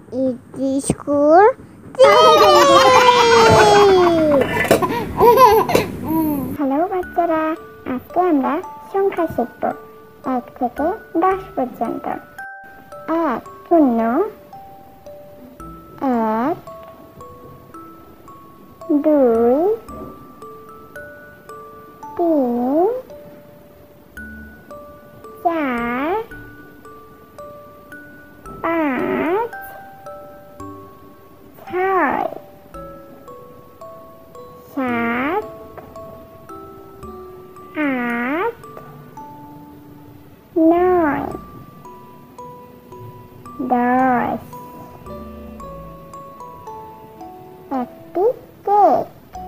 School hello বাচ্চারা, আজকে আমরা সংখ্যা শিখব 1 থেকে 10 পর্যন্ত। 1 শূন্য, 1 2 3 4 5 6 7 8 9 10। একটি কেক।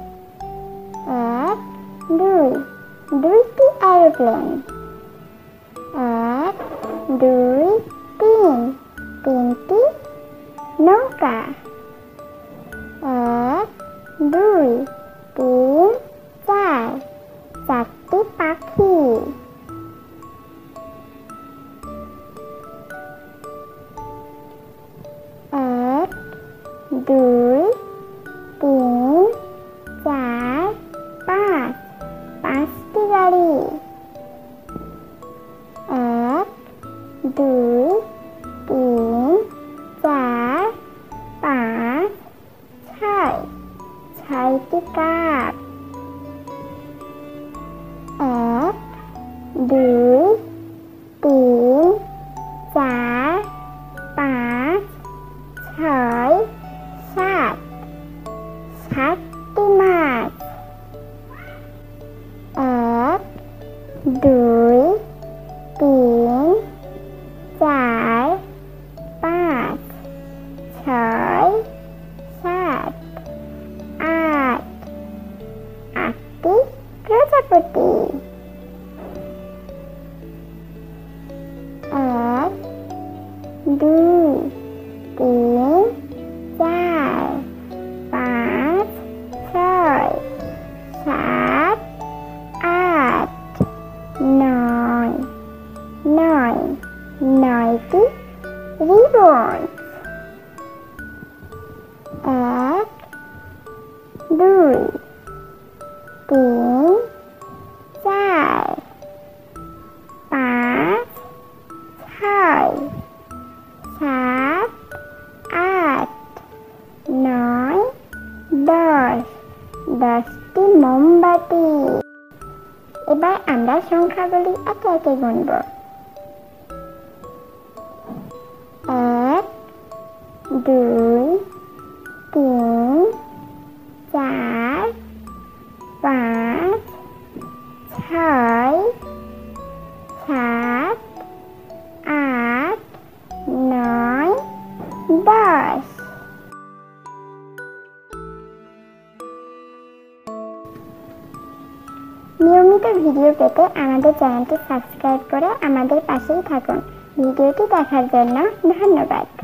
1 2 দুইটি এরোপ্লেন। 1 2 3 তিনটি নৌকা। 1 2 3 4 চারটি পাখি। 1 2 3 4 5 পাঁচটি গাড়ি। 1 2 3 4 5 6 ছয়টি কাপ। 1 2 3 4 5 6 7 সাতটি মাছ। 1 2 3 4 5 6 7 8 আটটি প্রজাপতি। 1 2 3 4 5 6 7 8 9 নয়টি রিবন। 1 2 3 4 5 6 7 8 9 10 10টি মোমবাতি। এবার আমরা সংখ্যাগুলি একে একে গুনব। 1 2 3 4 5 6 7 8 9 10। নিয়মিত ভিডিও পেতে আমাদের চ্যানেলটি সাবস্ক্রাইব করে আমাদের পাশেই থাকুন। ভিডিওটি দেখার জন্য ধন্যবাদ।